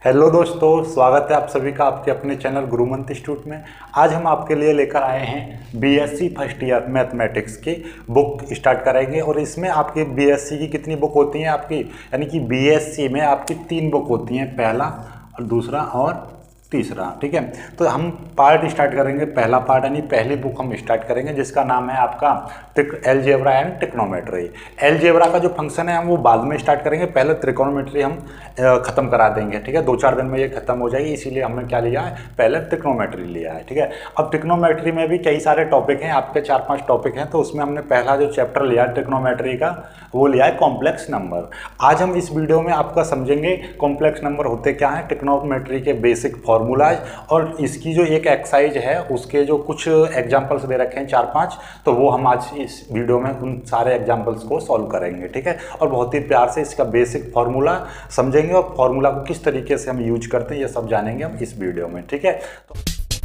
Hello दोस्तों, स्वागत है आप सभी का आपके अपने चैनल गुरुमंत इंस्टीट्यूट में। आज हम आपके लिए लेकर आए हैं बीएससी फर्स्ट ईयर मैथमेटिक्स की बुक स्टार्ट करेंगे। और इसमें आपकी बीएससी की कितनी बुक होती हैं आपकी, यानी कि बीएससी में आपकी 3 बुक होती हैं, पहला और दूसरा और तीसरा। ठीक है, तो हम पार्ट स्टार्ट करेंगे। पहला पार्ट यानी पहली बुक हम स्टार्ट करेंगे जिसका नाम है आपका अलजेब्रा एंड ट्रिग्नोमेट्री। अलजेब्रा का जो फंक्शन है हम वो बाद में स्टार्ट करेंगे, पहले ट्रिग्नोमेट्री हम खत्म करा देंगे। ठीक है, 2-4 दिन में ये खत्म हो जाएगी, इसीलिए हमने क्या लिया है, पहले ट्रिग्नोमेट्री लिया है। ठीक है, अब ट्रिग्नोमेट्री में भी कई सारे टॉपिक हैं, आपके 4-5 टॉपिक हैं, तो उसमें हमने पहला जो चैप्टर लिया है ट्रिग्नोमेट्री का वो लिया है कॉम्प्लेक्स नंबर। आज हम इस वीडियो में आपका समझेंगे कॉम्प्लेक्स नंबर होते क्या हैं, ट्रिग्नोमेट्री के बेसिक फॉर्मूलाज, और इसकी जो एक एक्सरसाइज है उसके जो कुछ एग्जाम्पल्स दे रखे हैं 4-5, तो वो हम आज इस वीडियो में उन सारे एग्जाम्पल्स को सॉल्व करेंगे। ठीक है, और बहुत ही प्यार से इसका बेसिक फार्मूला समझेंगे और फार्मूला को किस तरीके से हम यूज करते हैं ये सब जानेंगे हम इस वीडियो में। ठीक है, तो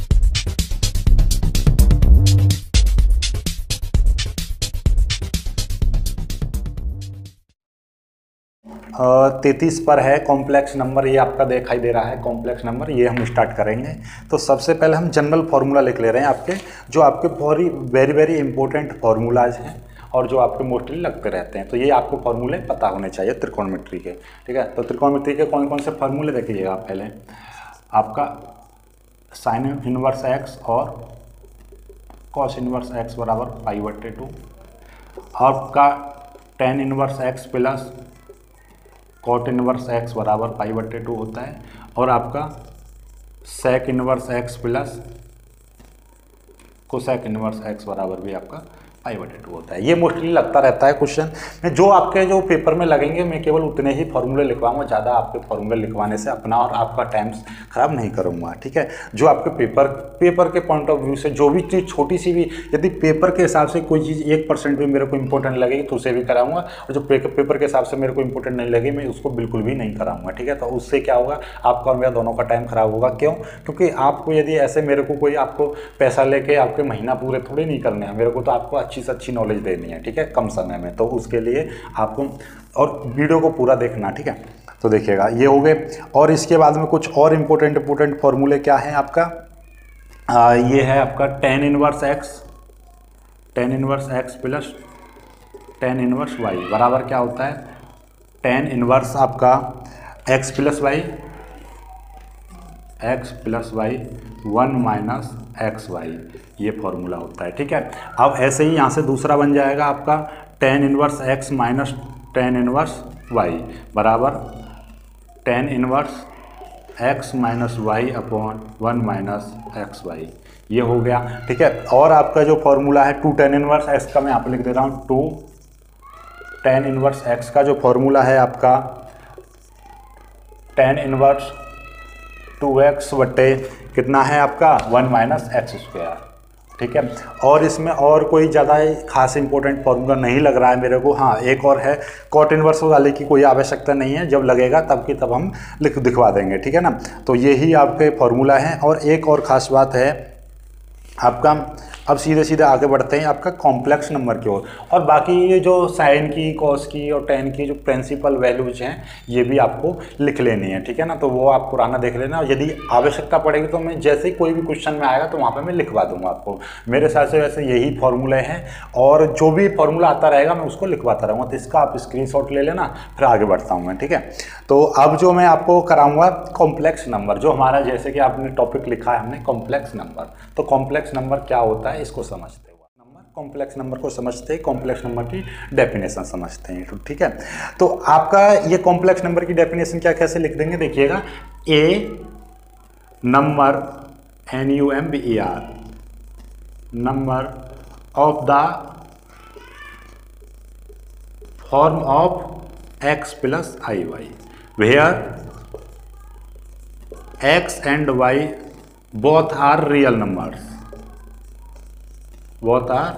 33 पर है कॉम्प्लेक्स नंबर, ये आपका दिखाई दे रहा है कॉम्प्लेक्स नंबर, ये हम स्टार्ट करेंगे। तो सबसे पहले हम जनरल फार्मूला लिख ले रहे हैं आपके, जो आपके वेरी वेरी इंपॉर्टेंट फार्मूलाज हैं और जो आपके मोस्टली लगते रहते हैं। तो ये आपको फार्मूले पता होने चाहिए त्रिकोणमिति के। ठीक है, तो त्रिकोणमिति के कौन कौन से फार्मूले देखिएगा आप। पहले आपका साइन इनवर्स एक्स और कॉस इनवर्स एक्स बराबर π/2, आपका tan inverse x plus cot inverse x बराबर π/2 होता है, और आपका sec inverse x plus cosec inverse x बराबर भी आपका π/2 होता है। ये मोस्टली लगता रहता है क्वेश्चन में, जो आपके जो पेपर में लगेंगे मैं केवल उतने ही फॉर्मूले लिखवाऊंगा, ज़्यादा आपके फॉर्मूले लिखवाने से अपना और आपका टाइम खराब नहीं करूंगा। ठीक है, जो आपके पेपर के पॉइंट ऑफ व्यू से जो भी चीज़ छोटी सी भी, यदि पेपर के हिसाब से कोई चीज़ 1% भी मेरे को इंपॉर्टेंट लगेगी तो उसे भी कराऊंगा, और जो पेपर के हिसाब से मेरे को इंपॉर्टेंट नहीं लगे मैं उसको बिल्कुल भी नहीं कराऊंगा। ठीक है, तो उससे क्या होगा, आपका और मेरा दोनों का टाइम खराब होगा। क्यों? क्योंकि आपको यदि ऐसे मेरे को कोई आपको पैसा लेके आपके महीना पूरे थोड़े नहीं करने हैं, मेरे को तो आपको अच्छी से अच्छी नॉलेज देनी है। ठीक है, कम समय में, तो उसके लिए आपको और वीडियो को पूरा देखना। ठीक है, तो देखिएगा ये हो गए, और इसके बाद में कुछ और इंपॉर्टेंट फॉर्मूले क्या हैं आपका, ये है आपका tan inverse x plus tan inverse y बराबर क्या होता है, टेन इनवर्स आपका x plus y 1 minus x y, ये फॉर्मूला होता है। ठीक है, अब ऐसे ही यहाँ से दूसरा बन जाएगा आपका tan inverse x minus tan inverse y बराबर tan inverse x minus y upon 1 minus x y, ये हो गया। ठीक है, और आपका जो फॉर्मूला है 2 टेन इनवर्स एक्स का मैं यहाँ पे लिख दे रहा हूँ, 2 टेन इनवर्स एक्स का जो फॉर्मूला है आपका टेन इनवर्स 2x बटे कितना है आपका 1 माइनस एक्स स्क्वायर। ठीक है, और इसमें और कोई ज़्यादा खास इंपॉर्टेंट फॉर्मूला नहीं लग रहा है मेरे को। हाँ, एक और है, कॉट इनवर्स वाले की कोई आवश्यकता नहीं है, जब लगेगा तब की तब हम दिखवा देंगे। ठीक है ना, तो यही आपके फॉर्मूला हैं। और एक और ख़ास बात है आपका, अब सीधे सीधे आगे बढ़ते हैं आपका कॉम्प्लेक्स नंबर की ओर, और बाकी ये जो साइन की, कॉस की और टेन की जो प्रिंसिपल वैल्यूज हैं ये भी आपको लिख लेनी है। ठीक है ना, तो वो आप पुराना देख लेना, और यदि आवश्यकता पड़ेगी तो मैं जैसे ही कोई भी क्वेश्चन में आएगा तो वहाँ पे मैं लिखवा दूंगा आपको। मेरे हिसाब से वैसे यही फॉर्मूले हैं, और जो भी फॉर्मूला आता रहेगा मैं उसको लिखवाता रहूँगा, तो इसका आप स्क्रीनशॉट ले लेना, फिर आगे बढ़ता हूँ मैं। ठीक है, तो अब जो मैं आपको कराऊँगा कॉम्प्लेक्स नंबर, जो हमारा जैसे कि आपने टॉपिक लिखा है हमने कॉम्प्लेक्स नंबर, तो कॉम्प्लेक्स नंबर क्या होता है इसको समझते हुए कॉम्प्लेक्स नंबर को समझते हैं, कॉम्प्लेक्स नंबर की डेफिनेशन समझते हैं। ठीक है, तो आपका ये कॉम्प्लेक्स नंबर की डेफिनेशन क्या कैसे लिख देंगे, देखिएगा, a number NUMBER number of the form of x plus IY where x and y both are real numbers, both are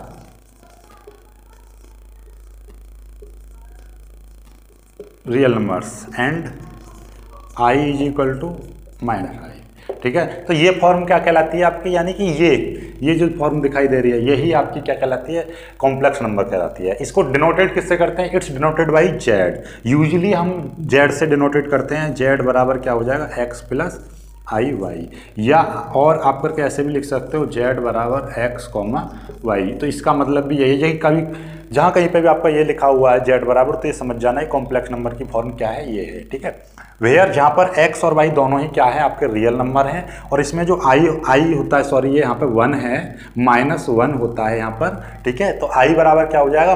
real numbers and I is equal to minus I। ठीक है। तो ये form क्या कहलाती है आपकी, यानी कि ये जो फॉर्म दिखाई दे रही है यही आपकी क्या कहलाती है, कॉम्प्लेक्स नंबर कहलाती है। इसको डिनोटेड किससे करते हैं, it's denoted by Z. Usually हम जेड से डिनोटेड करते हैं, जेड बराबर क्या हो जाएगा, एक्स प्लस आई वाई, या और आप करके ऐसे भी लिख सकते हो जेड बराबर एक्स कॉमा वाई। तो इसका मतलब भी यही है कि कभी जहाँ कहीं पे भी आपका ये लिखा हुआ है जेड बराबर, तो ये समझ जाना है कॉम्प्लेक्स नंबर की फॉर्म क्या है, ये है, ठीक है। वेयर जहाँ पर एक्स और वाई दोनों ही क्या है, आपके रियल नंबर हैं, और इसमें जो आई होता है, सॉरी ये यहाँ पे 1 है, -1 होता है यहाँ पर, ठीक है। तो आई बराबर क्या हो जाएगा,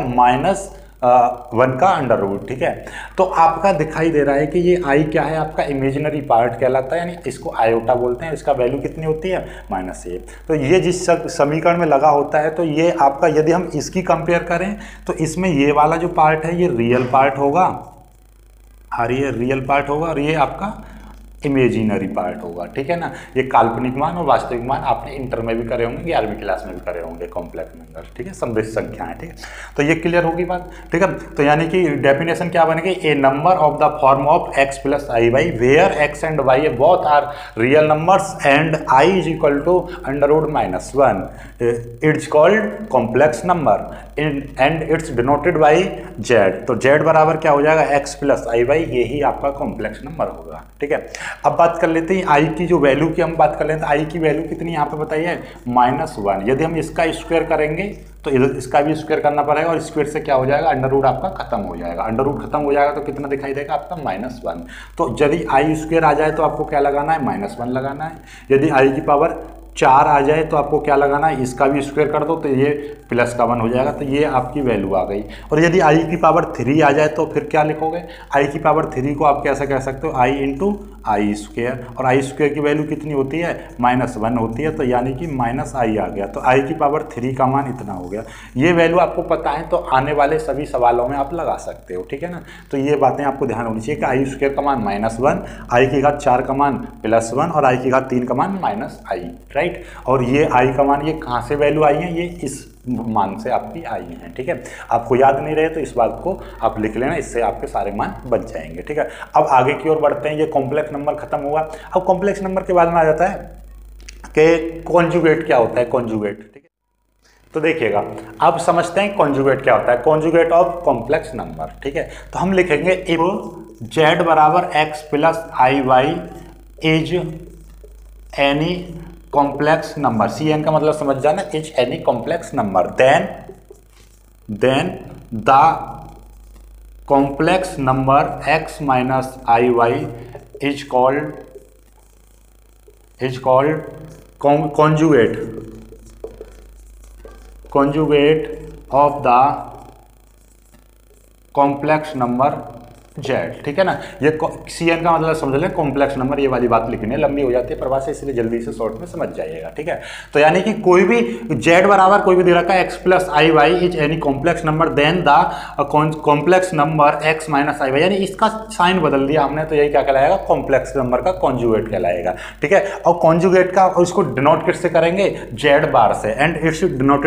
-1 का अंडर रूट, ठीक है। तो आपका दिखाई दे रहा है कि ये आई क्या है, आपका इमेजिनरी पार्ट कहलाता है, यानी इसको आयोटा बोलते हैं। इसका वैल्यू कितनी होती है, -1। तो ये जिस समीकरण में लगा होता है, तो ये आपका यदि हम इसकी कंपेयर करें तो इसमें ये वाला जो पार्ट है ये रियल पार्ट होगा, और ये रियल पार्ट होगा, और ये आपका इमेजिनरी पार्ट होगा, ठीक है ना। ये काल्पनिक मान और वास्तविक मान आपने इंटर में भी करे होंगे, 11वीं क्लास में भी करे होंगे, कॉम्प्लेक्स नंबर, ठीक है, समृद्ध संख्याएं, ठीक है। तो ये क्लियर होगी बात, ठीक है। तो यानी कि डेफिनेशन क्या बनेगी, a number of the form of X plus I Y where X and Y both are real numbers and I is equal to under root -1, it's called complex number and it's denoted by Z. तो Z बराबर क्या हो जाएगा, x plus I Y, यही आपका complex number होगा, ठीक है। अब बात कर लेते हैं आई की जो वैल्यू की हम बात कर लेते हैं। आई की वैल्यू कितनी यहाँ पे बताइए, -1। यदि हम इसका स्क्वायर करेंगे तो इधर इसका भी स्क्वायर करना पड़ेगा, और स्क्वायर से क्या हो जाएगा, अंडर रूट आपका खत्म हो जाएगा। अंडर रूट खत्म हो जाएगा तो कितना दिखाई देगा आपका, -1। तो यदि आई स्क्वायर आ जाए तो आपको क्या लगाना है, -1 लगाना है। यदि आई की पावर 4 आ जाए तो आपको क्या लगाना है, इसका भी स्क्वायर कर दो तो ये प्लस का 1 हो जाएगा, तो ये आपकी वैल्यू आ गई। और यदि आई की पावर 3 आ जाए तो फिर क्या लिखोगे, आई की पावर 3 को आप कैसे कह सकते हो, आई इंटू आई स्क्वायर, और आई स्क्वायर की वैल्यू कितनी होती है, -1 होती है, तो यानी कि -i आ गया। तो आई की पावर 3 का मान इतना हो गया। ये वैल्यू आपको पता है तो आने वाले सभी सवालों में आप लगा सकते हो, ठीक है ना। तो ये बातें आपको ध्यान होनी चाहिए कि आई स्क्वायर का मान -1, आई की घात 4 का मान +1, और आई की घात 3 का मान -i, राइट। और ये आई का मान ये कहाँ से वैल्यू आई है, ये इस मान से आपकी आई है, ठीक है। आपको याद नहीं रहे तो इस बात को आप लिख लेना, इससे आपके सारे मान बच जाएंगे, ठीक है। अब आगे की ओर बढ़ते हैं, ये कॉम्प्लेक्स नंबर खत्म हुआ। अब कॉम्प्लेक्स नंबर के बाद में आ जाता है कि कॉन्जुगेट क्या होता है, कॉन्जुगेट, ठीक है। तो देखिएगा, अब समझते हैं कॉन्जुगेट क्या होता है, कॉन्जुगेट ऑफ कॉम्प्लेक्स नंबर, ठीक है। तो हम लिखेंगे इफ जेड बराबर X plus I Y is any complex number, C N का मतलब समझ जाना, is any complex number, then the complex number x minus I Y is called conjugate of the complex number Z, ठीक है ना। ये सी N का मतलब समझ लें कॉम्प्लेक्स नंबर, ये वाली बात लिखनी है, लंबी हो जाती है प्रवाह से, इसलिए जल्दी से शॉर्ट में समझ जाइएगा, ठीक है। तो यानी कि कोई भी जेड बराबर कोई भी दे रखा है X plus I Y is any complex number then the complex number X minus I Y, यानी इसका साइन बदल दिया हमने, तो यही क्या कहलाएगा, कॉम्प्लेक्स नंबर का कॉन्जुगेट कहलाएगा, ठीक है। और कॉन्जुगेट का इसको डिनोट किससे करेंगे, जेड बार से, and it's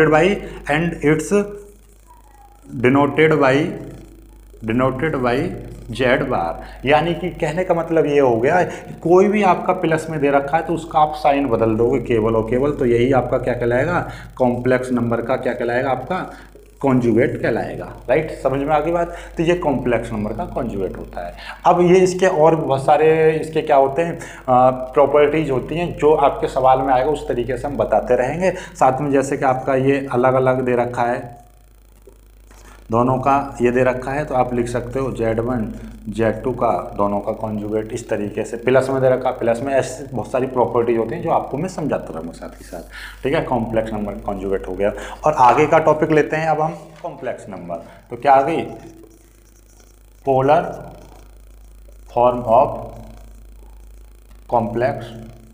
denoted by Z bar. यानी कि कहने का मतलब ये हो गया कि कोई भी आपका प्लस में दे रखा है तो उसका आप साइन बदल दोगे केवल और केवल, तो यही आपका क्या कहलाएगा, कॉम्प्लेक्स नंबर का क्या कहलाएगा, आपका कॉन्जुगेट कहलाएगा, राइट। समझ में आ गई बात। तो ये कॉम्प्लेक्स नंबर का कॉन्जुगेट होता है। अब ये इसके और बहुत सारे इसके क्या होते हैं, प्रॉपर्टीज होती हैं, जो आपके सवाल में आएगा उस तरीके से हम बताते रहेंगे। साथ में जैसे कि आपका ये अलग अलग दे रखा है, दोनों का ये दे रखा है, तो आप लिख सकते हो Z1 Z2 का दोनों का कॉन्जुगेट, इस तरीके से प्लस में दे रखा, प्लस में ऐसे बहुत सारी प्रॉपर्टीज होती हैं जो आपको मैं समझाता रहूँगा साथ ही साथ, ठीक है। कॉम्प्लेक्स नंबर कॉन्जुगेट हो गया। और आगे का टॉपिक लेते हैं अब हम, कॉम्प्लेक्स नंबर। तो क्या आ गई, polar form of complex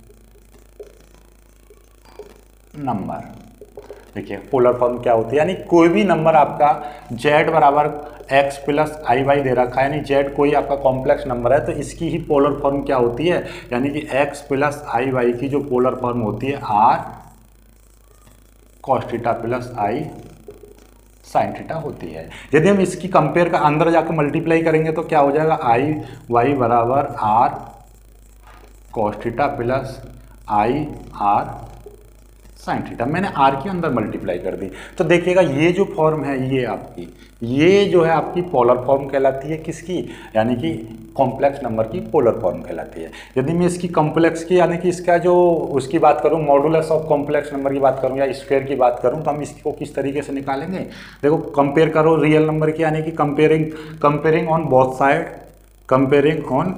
number. देखिए पोलर फॉर्म क्या होती है, यानी कोई भी नंबर आपका z बराबर x प्लस आई वाई दे रखा है, यानी z कोई आपका कॉम्प्लेक्स नंबर है, तो इसकी ही पोलर फॉर्म क्या होती है, यानी कि x प्लस आई वाई की जो पोलर फॉर्म होती है r cos theta plus I sine theta होती है। यदि हम इसकी कंपेयर का अंदर जाकर मल्टीप्लाई करेंगे तो क्या हो जाएगा, आई वाई बराबर r cos theta plus I R sine theta, मैंने आर के अंदर मल्टीप्लाई कर दी। तो देखिएगा ये जो फॉर्म है ये आपकी, ये जो है आपकी पोलर फॉर्म कहलाती है किसकी, यानी कि कॉम्प्लेक्स नंबर की पोलर फॉर्म कहलाती है। यदि मैं इसकी कॉम्प्लेक्स की यानी कि इसका जो उसकी बात करूं, मॉडुलस ऑफ कॉम्प्लेक्स नंबर की बात करूं या स्क्वायर की बात करूं, तो हम इसको किस तरीके से निकालेंगे। देखो कंपेयर करो रियल नंबर की, यानी कि comparing on both side, comparing on,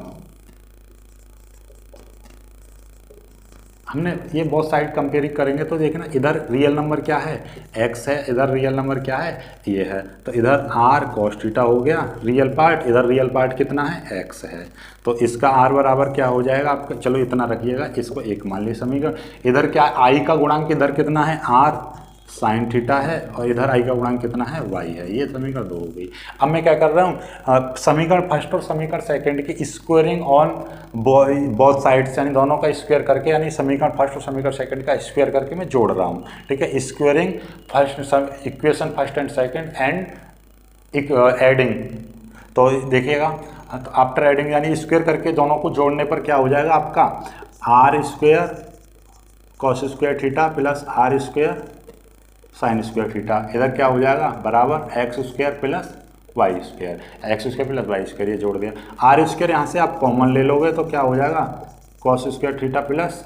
हमने ये बहुत साइड कंपेयरिंग करेंगे तो देखना इधर रियल नंबर क्या है, x है, इधर रियल नंबर क्या है, ये है। तो इधर r cos थीटा हो गया रियल पार्ट, इधर रियल पार्ट कितना है, x है। तो इसका r बराबर क्या हो जाएगा आपका, चलो इतना रखिएगा, इसको एक मान लीजिए समीकरण। इधर क्या i का गुणांक इधर कितना है, r साइन थीटा है, और इधर i का गुणांक कितना है, y है। ये समीकरण 2 हो गई। अब मैं क्या कर रहा हूँ, समीकरण फर्स्ट और समीकरण सेकंड की स्क्वायरिंग ऑन बोथ साइड्स, यानी दोनों का स्क्वायर करके, यानी समीकरण फर्स्ट और समीकरण सेकंड का स्क्वायर करके मैं जोड़ रहा हूँ। ठीक है, squaring first equation first and second and adding. तो देखिएगा, तो आफ्टर एडिंग यानी स्क्वायर करके दोनों को जोड़ने पर क्या हो जाएगा आपका, R square cos square theta plus R square sine square theta, इधर क्या हो जाएगा बराबर X square plus Y square, X square plus Y square, ये जोड़ दिया। आर स्क्वायर यहाँ से आप कॉमन ले लोगे तो क्या हो जाएगा, cos square theta plus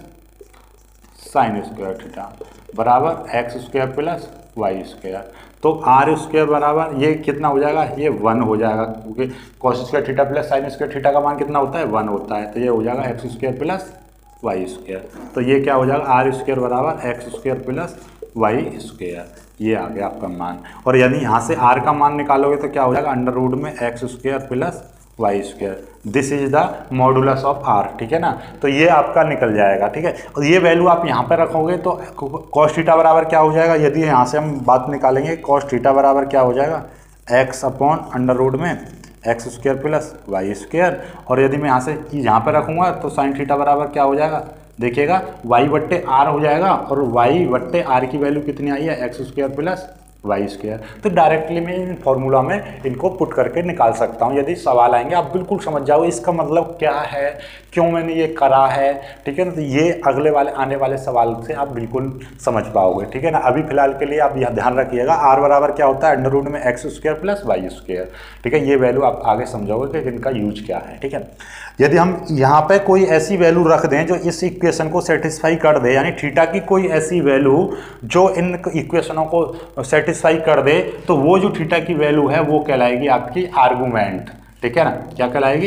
sine square theta बराबर X square plus Y square. तो आर स्क्वायर बराबर ये कितना हो जाएगा, ये 1 हो जाएगा, क्योंकि cos square theta plus sine square theta का मान कितना होता है, 1 होता है। तो ये हो जाएगा X square plus Y square. तो ये क्या हो जाएगा, आर स्क्वायर बराबर X square plus Y square, ये आ गया आपका मान। और यदि यहाँ से आर का मान निकालोगे तो क्या हो जाएगा, अंडर रूट में X square plus Y square, this is the modulus of R. ठीक है ना, तो ये आपका निकल जाएगा। ठीक है, और ये वैल्यू आप यहाँ पर रखोगे तो कॉस थीटा बराबर क्या हो जाएगा, यदि यहाँ से हम बात निकालेंगे कॉस थीटा बराबर क्या हो जाएगा, एक्स अपॉन अंडर रूट में X square plus Y square. और यदि मैं यहाँ से यहाँ पर रखूँगा तो साइन थीटा बराबर क्या हो जाएगा, देखिएगा y बट्टे आर हो जाएगा, और y बट्टे आर की वैल्यू कितनी आई है, X square plus Y square. तो डायरेक्टली मैं इन फॉर्मूला में इनको पुट करके निकाल सकता हूँ। यदि सवाल आएंगे आप बिल्कुल समझ जाओ इसका मतलब क्या है, क्यों मैंने ये करा है। ठीक है ना, तो ये अगले वाले आने वाले सवाल से आप बिल्कुल समझ पाओगे। ठीक है ना, अभी फिलहाल के लिए आप यह ध्यान रखिएगा, आर बराबर क्या होता है, अंडर रूट में X square plus Y square. ठीक है, ये वैल्यू आप आगे समझोगे कि इनका यूज क्या है। ठीक है, यदि हम यहाँ पे कोई ऐसी वैल्यू रख दें जो इस इक्वेशन को सेटिस्फाई कर दे, यानी थीटा की कोई ऐसी वैल्यू जो इन इक्वेशनों को सेटिस्फाई कर दे, तो वो जो थीटा की वैल्यू है वो कहलाएगी आपकी आर्गुमेंट। ठीक है ना, क्या कहलाएगी,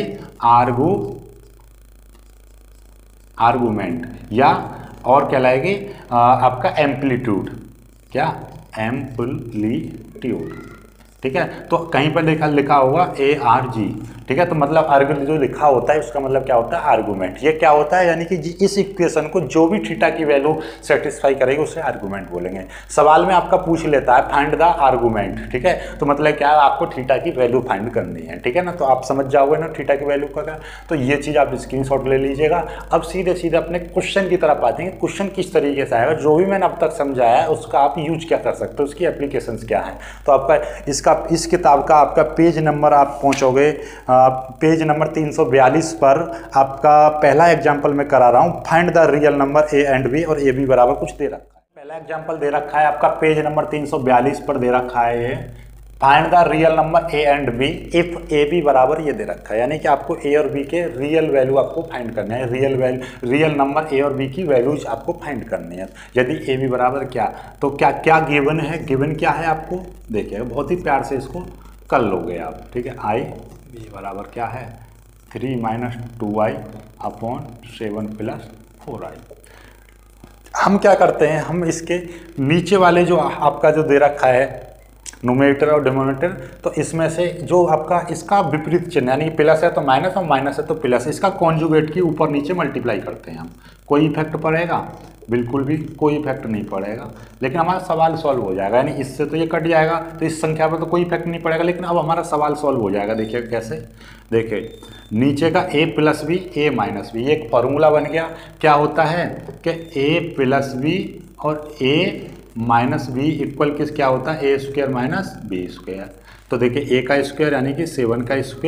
आर्गुमेंट, या और कहलाएगी आपका एम्पलीट्यूड, क्या एम्पलीट्यूड। ठीक है, तो कहीं पर लिखा होगा ARG। ठीक है, तो मतलब अर्ग जो लिखा होता है उसका मतलब क्या होता है, आर्गुमेंट। ये क्या होता है, यानी कि इस इक्वेशन को जो भी थीटा की वैल्यू सेटिस्फाई करेगी उसे आर्गुमेंट बोलेंगे। सवाल में आपका पूछ लेता है फाइंड द आर्गुमेंट। ठीक है, तो मतलब क्या है, आपको थीटा की वैल्यू फाइंड करनी है। ठीक है ना, तो आप समझ जाओगे ना थीटा की वैल्यू का क्या। तो ये चीज़ आप स्क्रीनशॉट ले लीजिएगा। अब सीधे सीधे अपने क्वेश्चन की तरफ आते हैं। क्वेश्चन किस तरीके से आएगा, जो भी मैंने अब तक समझाया है उसका आप यूज क्या कर सकते हो, उसकी एप्लीकेशंस क्या है। तो आपका इस किताब का आपका पेज नंबर आप पहुँचोगे, पेज नंबर 342 पर आपका पहला एग्जाम्पल मैं करा रहा हूँ, find the real number A and B, और ए बी बराबर कुछ दे रखा है। पहला एग्जाम्पल दे रखा है आपका पेज नंबर 342 पर दे रखा है ये, find the real number A and B if A B बराबर ये दे रखा है, यानी कि आपको ए और बी के रियल वैल्यू आपको फाइंड करना है, रियल नंबर ए और बी की वैल्यूज आपको फाइंड करनी है। यदि ए बी बराबर क्या, तो क्या क्या गिवन है, गिवन क्या है आपको देखिएगा, बहुत ही प्यार से इसको कर लोगे आप। ठीक है, आई बी बराबर क्या है, 3 - 2i अपॉन 7 + 4i। हम क्या करते हैं, हम इसके नीचे वाले जो आपका जो दे रखा है न्यूमरेटर और डिनोमिनेटर, तो इसमें से जो आपका इसका विपरीत चिन्ह, यानी प्लस है तो माइनस और माइनस है तो प्लस, इसका कॉन्जुगेट की ऊपर नीचे मल्टीप्लाई करते हैं हम। कोई इफेक्ट पड़ेगा, बिल्कुल भी कोई इफेक्ट नहीं पड़ेगा, लेकिन हमारा सवाल सॉल्व हो जाएगा। यानी इससे तो ये कट जाएगा तो इस संख्या पर तो कोई इफेक्ट नहीं पड़ेगा, लेकिन अब हमारा सवाल सॉल्व हो जाएगा। देखिए कैसे, देखिए नीचे का a + b a - b, एक फार्मूला बन गया। क्या होता है कि a + b और a - b इक्वल किस क्या होता है, a² - b²। तो देखिए a का स्क्वायर यानी कि 7 का स्क्वायर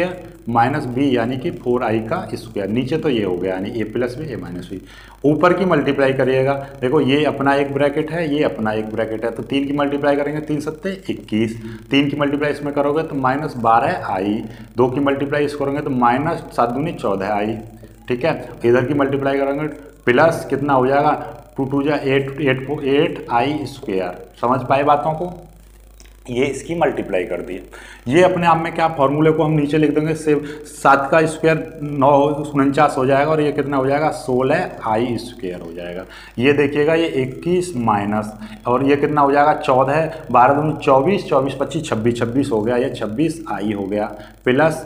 माइनस बी यानी कि 4i का स्क्वायर, नीचे तो ये हो गया यानी a plus B A minus B, ऊपर की मल्टीप्लाई करिएगा, देखो ये अपना एक ब्रैकेट है, ये अपना एक ब्रैकेट है, तो 3 की मल्टीप्लाई करेंगे 3 सत्ते 21, 3 की मल्टीप्लाई इसमें करोगे तो माइनस 12i, 2 की मल्टीप्लाई इस करोगे तो माइनस 7 दूनी 14i, ठीक है। इधर की मल्टीप्लाई करेंगे प्लस कितना हो जाएगा 2 2 जा 8i स्क्वायर। समझ पाए बातों को, ये इसकी मल्टीप्लाई कर दी। ये अपने आप में क्या फॉर्मूले को हम नीचे लिख देंगे, से 7 का स्क्वायर 49 हो जाएगा और ये कितना हो जाएगा 16i स्क्वायर हो जाएगा। ये देखिएगा ये 21 माइनस और ये कितना हो जाएगा 14, 12 दूनी 24, 24 25 26, 26 हो गया, ये 26i हो गया प्लस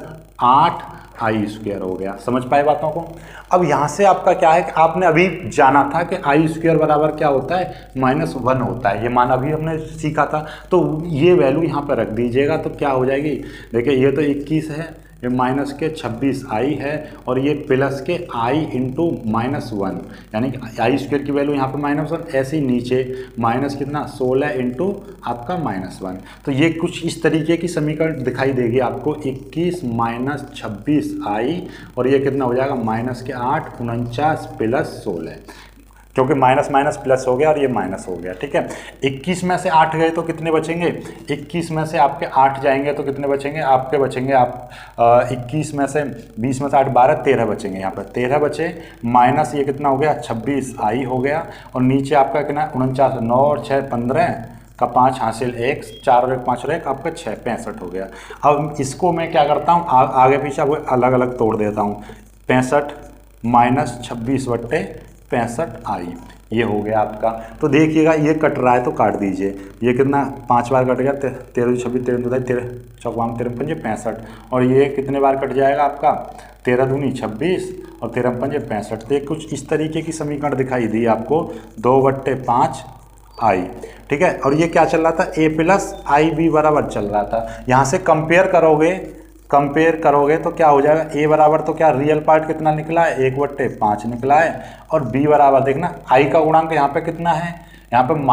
8i स्क्वायर हो गया। समझ पाए बातों को। अब यहाँ से आपका क्या है कि आपने अभी जाना था कि आई स्क्वायर बराबर क्या होता है -1 होता है, ये मान अभी हमने सीखा था, तो ये वैल्यू यहाँ पर रख दीजिएगा तो क्या हो जाएगी, देखिए ये तो 21 है, ये माइनस के 26i है और ये प्लस के i इंटू -1 यानी कि आई स्क्वायर की वैल्यू यहाँ पे -1, ऐसे ही नीचे माइनस कितना 16 इंटू आपका -1, तो ये कुछ इस तरीके की समीकरण दिखाई देगी आपको 21 माइनस 26i और ये कितना हो जाएगा माइनस के 8 49 प्लस 16, क्योंकि माइनस माइनस प्लस हो गया और ये माइनस हो गया, ठीक है। 21 में से 8 गए तो कितने बचेंगे, 21 में से आपके 8 जाएंगे तो कितने बचेंगे, आपके बचेंगे आप 21 में से 20 में से 8 12 13 बचेंगे, यहाँ पर 13 बचे, माइनस ये कितना हो गया 26i हो गया और नीचे आपका कितना 49, 9 और 6 15 का 5 हासिल 1, 4 और 1 5 और 1 आपका 6 65 हो गया। अब इसको मैं क्या करता हूँ आगे पीछे आपको अलग अलग तोड़ देता हूँ, 65 माइनस 26 बट्टे 65i ये हो गया आपका। तो देखिएगा ये कट रहा है तो काट दीजिए, ये कितना 5 बार कट गया 13 26 13 13 13 13 5 65 और ये कितने बार कट जाएगा आपका 13 दूनी 26 और 13 5 65। तो कुछ इस तरीके की समीकरण दिखाई दी आपको 2/5i, ठीक है। और ये क्या चल रहा था a प्लस आई बी बराबर चल रहा था। यहाँ से कंपेयर करोगे तो क्या हो जाएगा, a बराबर तो क्या रियल पार्ट कितना निकला है 1/5 निकला है और b बराबर देखना i का गुणांक यहाँ पे कितना है, यहाँ पे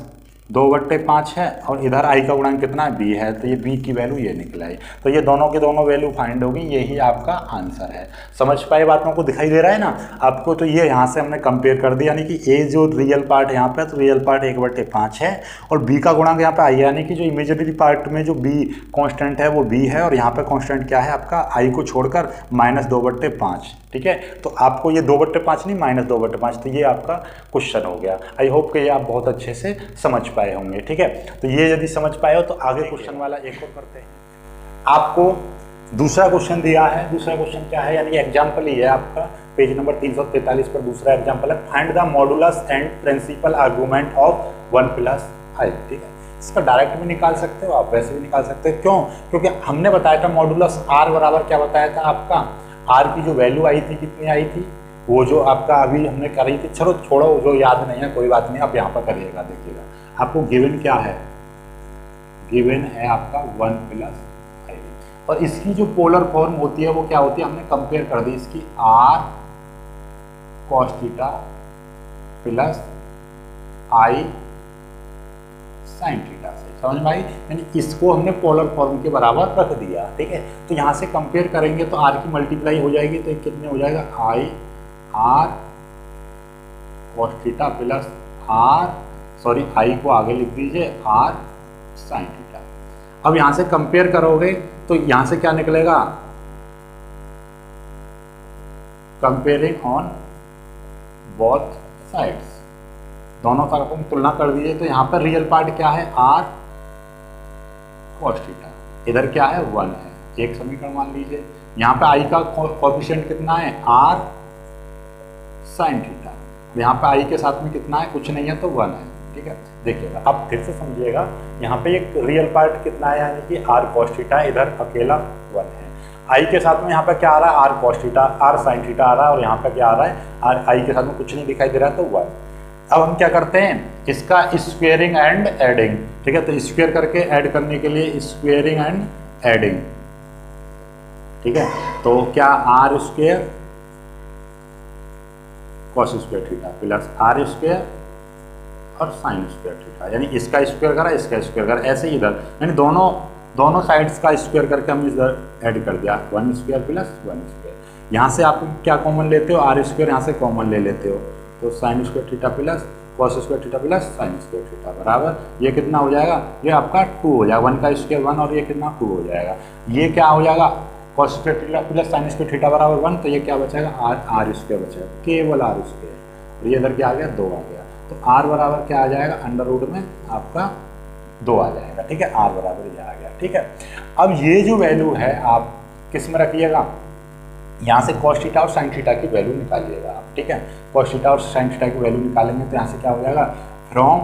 -2/5 है और इधर i का गुणांक कितना है b है, तो ये b की वैल्यू ये निकला है। तो ये दोनों की दोनों वैल्यू फाइंड होगी, यही आपका आंसर है। समझ पाए बातों को, दिखाई दे रहा है ना आपको। तो ये यहाँ से हमने कंपेयर कर दिया, यानी कि a जो रियल पार्ट यहाँ पे तो रियल पार्ट 1/5 है और b का गुणांक यहाँ पे i यानी कि जो इमेजिनरी पार्ट में जो b कॉन्स्टेंट है वो b है और यहाँ पे कॉन्स्टेंट क्या है आपका i को छोड़कर -2/5, ठीक है। तो आपको ये 2/5 नहीं -2/5, तो ये आपका क्वेश्चन हो गया। आई होप कि ये आप बहुत अच्छे से समझ पाए होंगे, ठीक है। तो ये यदि समझ पाए हो तो आगे क्वेश्चन वाला एक और करते हैं। आपको दूसरा क्वेश्चन दिया है, दूसरा क्वेश्चन क्या है, यानी एग्जाम्पल ही है आपका पेज नंबर 343 पर दूसरा एग्जाम्पल है, find the modulus and principal argument of 1 + i, ठीक है। इसका डायरेक्ट भी निकाल सकते हो आप, वैसे भी निकाल सकते हो। क्यों, क्योंकि हमने बताया था मॉडुलस r बराबर क्या बताया था आपका, r की जो वैल्यू आई थी कितनी आई थी, वो जो आपका अभी हमने करी थी, चलो छोड़ो जो याद नहीं है कोई बात नहीं, आप यहाँ पर करिएगा। देखिएगा आपको गिवन क्या है, गिवन है आपका 1 + i और इसकी जो पोलर फॉर्म होती है वो क्या होती है, हमने कंपेयर कर दी इसकी r cos theta plus i sin theta से। समझ में आई, यानी इसको हमने पोलर फॉर्म के बराबर रख दिया, ठीक है। तो यहाँ से कंपेयर करेंगे तो r की मल्टीप्लाई हो जाएगी, तो कितने हो जाएगा i r cos theta plus i को आगे लिख दीजिए r sin थीटा। अब यहाँ से कंपेयर करोगे तो यहाँ से क्या निकलेगा, कंपेयरिंग ऑन बोथ साइड्स, दोनों तरफ हम तुलना कर दीजिए। तो यहाँ पर रियल पार्ट क्या है r cos थीटा, इधर क्या है 1 है, एक समीकरण मान लीजिए। यहाँ पे i का कोएफिशिएंट कितना है r sin थीटा, यहाँ पे i के साथ में कितना है, कुछ नहीं है तो 1 है, ठीक है। देखिएगा अब फिर से समझिएगा, यहाँ पे एक रियल पार्ट कितना है, यानी कि r cos थीटा, इधर अकेला 1 है। i के साथ में यहाँ पे क्या आ रहा है r cos theta, r sin theta आ रहा है और यहाँ पे क्या आ रहा है i के साथ में कुछ नहीं दिखाई दे रहा है तो 1। अब हम क्या करते हैं, इसका स्क्वेयरिंग एंड एडिंग, ठीक है। तो स्क्वेयर करके ऐड करने के लिए स्क्वेयरिंग एंड एडिंग, ठीक है। तो क्या r square cos square theta plus r square और sin स्क्वेयर थीटा, यानी इसका स्क्वेयर करा इसका स्क्वेयर करा, ऐसे ही इधर, यानी दोनों दोनों साइड्स का स्क्वायर करके हम इधर ऐड कर दिया, 1 स्क्वायर प्लस 1 स्क्वायर। यहाँ से आप क्या कॉमन लेते हो, आर स्क्वायर यहाँ से कॉमन ले लेते हो, तो sine square theta plus cos square theta plus sine square theta बराबर ये कितना हो जाएगा, ये आपका 2 हो जाएगा, 1 का स्क्वायर 1 और ये कितना 2 हो जाएगा। ये क्या हो जाएगा, cos square theta plus sine square theta बराबर 1, तो ये क्या बचेगा आर स्क्वायर बचेगा, केवल आर स्क्वायर, और ये इधर क्या आ गया 2 आ गया, तो आर बराबर क्या आ जाएगा, अंडर रूट में आपका 2 आ जाएगा। ठीक है, आर बराबर ये आ गया। ठीक है, अब ये जो वैल्यू है आप किस में रखिएगा, यहाँ से कॉस थीटा और साइन थीटा की वैल्यू निकालिएगा आप। ठीक है, कॉस थीटा और साइन थीटा की वैल्यू निकालेंगे तो यहाँ से क्या हो जाएगा, फ्रॉम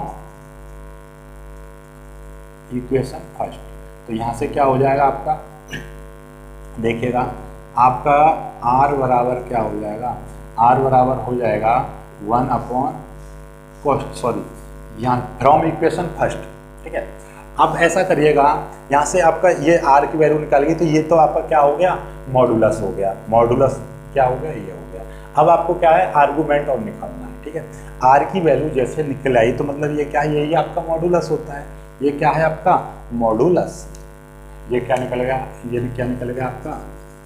इक्वेशन फर्स्ट, तो यहाँ से क्या हो जाएगा आपका, देखिएगा आपका आर बराबर क्या हो जाएगा, आर बराबर हो जाएगा 1 अपॉन कॉस, सॉरी यहाँ फ्रॉम इक्वेशन फर्स्ट। ठीक है, अब ऐसा करिएगा, यहाँ से आपका ये आर की वैल्यू निकालेगी तो ये तो आपका क्या हो गया, मॉडुलस हो गया, मॉडुलस क्या हो गया, ये हो गया। अब आपको क्या है, आर्गूमेंट और निकालना है। ठीक है, आर की वैल्यू जैसे निकल आई तो मतलब ये क्या है, यही आपका मॉडुलस होता है, ये क्या है आपका मॉडुलस, ये क्या निकलेगा, ये क्या निकलेगा आपका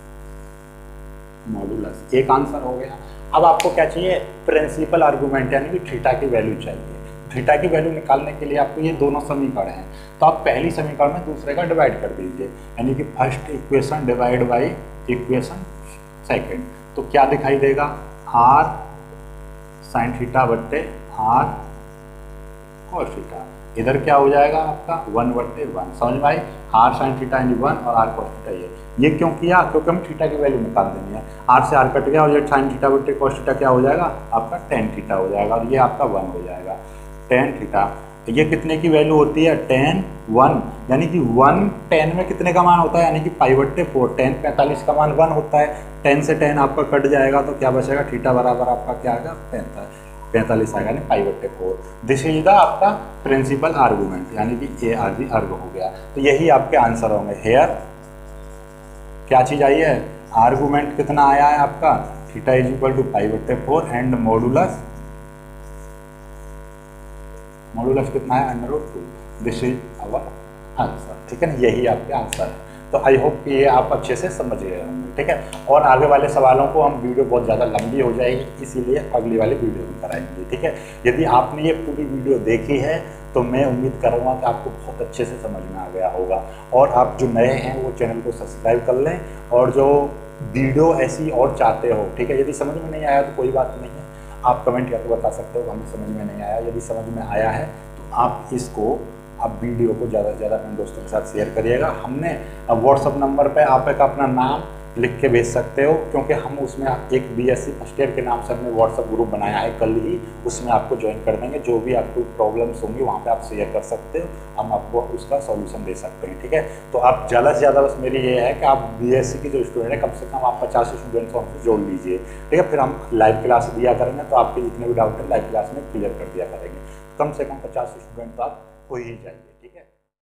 मॉडुलस। एक आंसर हो गया। अब आपको क्या चाहिए, प्रिंसिपल आर्गूमेंट यानी कि थीटा की वैल्यू चाहिए। थीटा की वैल्यू निकालने के लिए आपको ये दोनों समीकरण हैं, तो आप पहली समीकरण में दूसरे का डिवाइड कर दीजिए, यानी कि first equation divide by equation second, तो क्या दिखाई देगा, आर साइन थीटा बट्टे आर कॉस थीटा, इधर क्या हो जाएगा आपका 1/1, समझ में आई, आर साइन थीटा यानी 1 और आर कॉस थीटा ये क्यों किया, क्योंकि हम थीटा की वैल्यू निकाल देनी है, आर से आर कट गया और ये साइन थीटा बट्टे कॉस थीटा क्या हो जाएगा आपका tan थीटा हो जाएगा, और ये आपका 1 हो जाएगा tan थीटा। ये कितने की वैल्यू होती है, tan 1, यानी कि 1 tan में कितने का मान होता है, यानी कि π/4, tan 45 का मान 1 होता है, tan से tan आपका कट जाएगा तो क्या बचेगा, थीटा बराबर आपका क्या आएगा 45 आएगा, यानी π/4। दिस इज द आपका प्रिंसिपल आर्गूमेंट, यानी कि ए अर्ग हो गया। तो यही आपके आंसर होंगे। हेयर क्या चीज़ आई है, आर्गूमेंट कितना आया है आपका, theta is equal to π/4 and modulus कितना है, √2। This is our answer. ठीक है ना, यही आपके आंसर है। तो आई होप कि ये आप अच्छे से समझ गए होंगे। ठीक है, और आगे वाले सवालों को हम वीडियो बहुत ज़्यादा लंबी हो जाएगी, इसीलिए अगली वाली वीडियो में कराएंगे। ठीक है, यदि आपने ये पूरी वीडियो देखी है तो मैं उम्मीद करूँगा कि आपको बहुत अच्छे से समझ में आ गया होगा, और आप जो नए हैं वो चैनल को सब्सक्राइब कर लें, और जो वीडियो ऐसी और चाहते हो, ठीक है, यदि समझ में नहीं आया तो कोई बात नहीं है, आप कमेंट करके बता सकते हो हमें समझ में नहीं आया। यदि समझ में आया है तो आप वीडियो को ज़्यादा से ज़्यादा अपने दोस्तों के साथ शेयर करिएगा। हमने अब व्हाट्सअप नंबर पे आप एक अपना नाम लिख के भेज सकते हो, क्योंकि हम उसमें एक BSc फर्स्ट ईयर के नाम से हमने व्हाट्सअप ग्रुप बनाया है, कल ही उसमें आपको ज्वाइन कर देंगे। जो भी आपको प्रॉब्लम्स होंगी वहाँ पे आप शेयर कर सकते हो, हम आपको उसका सॉल्यूशन दे सकते हैं। ठीक है, तो आप ज़्यादा से ज़्यादा बस मेरी ये है कि आप BSc की जो स्टूडेंट है कम से कम आप 50 स्टूडेंट्स को हमसे जोड़ लीजिए। ठीक है, फिर हम लाइव क्लास दिया करेंगे, तो आपके जितने भी डाउट है लाइव क्लास में क्लियर कर दिया करेंगे। कम से कम 50 स्टूडेंट तो आप हो ही जाइए।